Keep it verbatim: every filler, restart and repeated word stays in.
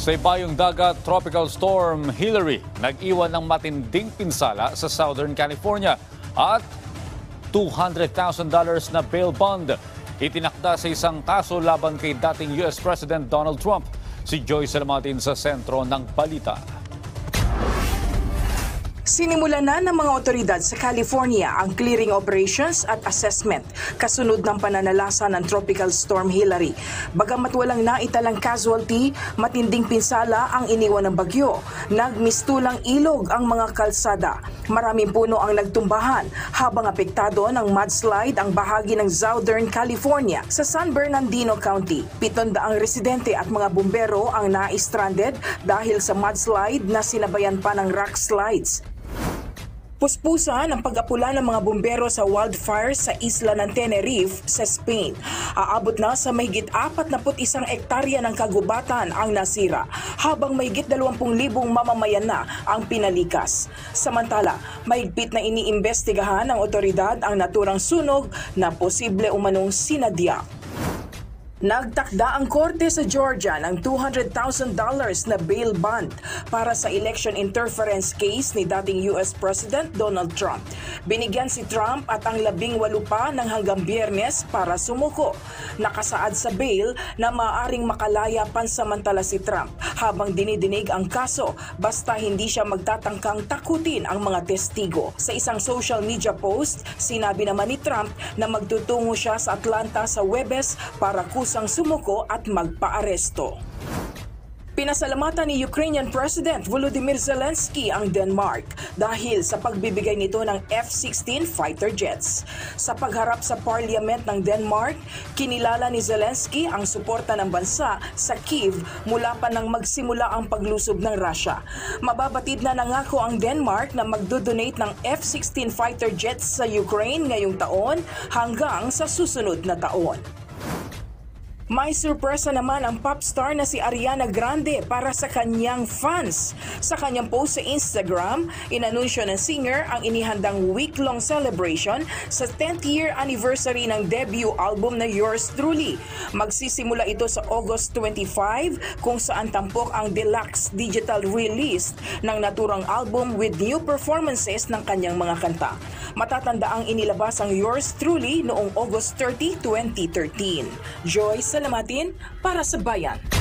Sa ibayong dagat, Tropical Storm Hillary nag-iwan ng matinding pinsala sa Southern California at two hundred thousand dollars na bail bond itinakda sa isang kaso laban kay dating U S President Donald Trump. Si Joy Salamatin sa sentro ng balita. Sinimulan na ng mga otoridad sa California ang clearing operations at assessment kasunod ng pananalasa ng Tropical Storm Hillary. Bagamat walang naitalang casualty, matinding pinsala ang iniwan ng bagyo. Nagmistulang ilog ang mga kalsada. Maraming puno ang nagtumbahan habang apektado ng mudslide ang bahagi ng Southern California sa San Bernardino County. Pitondaang residente at mga bumbero ang na-stranded dahil sa mudslide na sinabayan pa ng rock slides. Puspusan ang pag-apula ng mga bumbero sa wildfires sa isla ng Tenerife sa Spain. Aabot na sa mahigit apat na put isang ektarya ng kagubatan ang nasira, habang mahigit dalawampung libong mamamayan na ang pinalikas. Samantala, mahigpit na iniimbestigahan ng otoridad ang naturang sunog na posible umanong sinadya. Nagtakda ang korte sa Georgia ng two hundred thousand dollars na bail bond para sa election interference case ni dating U S President Donald Trump. Binigyan si Trump at ang labing walo pa ng hanggang Biyernes para sumuko. Nakasaad sa bail na maaaring makalaya pansamantala si Trump habang dinidinig ang kaso basta hindi siya magtatangkang takutin ang mga testigo. Sa isang social media post, sinabi naman ni Trump na magtutungo siya sa Atlanta sa Huwebes para kusang sumuko at magpaaresto. Pinasalamatan ni Ukrainian President Volodymyr Zelensky ang Denmark dahil sa pagbibigay nito ng F sixteen fighter jets. Sa pagharap sa parliament ng Denmark, kinilala ni Zelensky ang suporta ng bansa sa Kyiv mula pa nang magsimula ang paglusob ng Russia. Mababatid na nangako ang Denmark na magdodonate ng F sixteen fighter jets sa Ukraine ngayong taon hanggang sa susunod na taon. May surpresa naman ang pop star na si Ariana Grande para sa kanyang fans. Sa kanyang post sa Instagram, inanunsyo ng singer ang inihandang week-long celebration sa tenth year anniversary ng debut album na Yours Truly. Magsisimula ito sa August twenty-fifth kung saan tampok ang deluxe digital release ng naturang album with new performances ng kanyang mga kanta. Matatanda ang inilabas ang Yours Truly noong August thirtieth, twenty thirteen. Joy Salamatin para sa Bayan.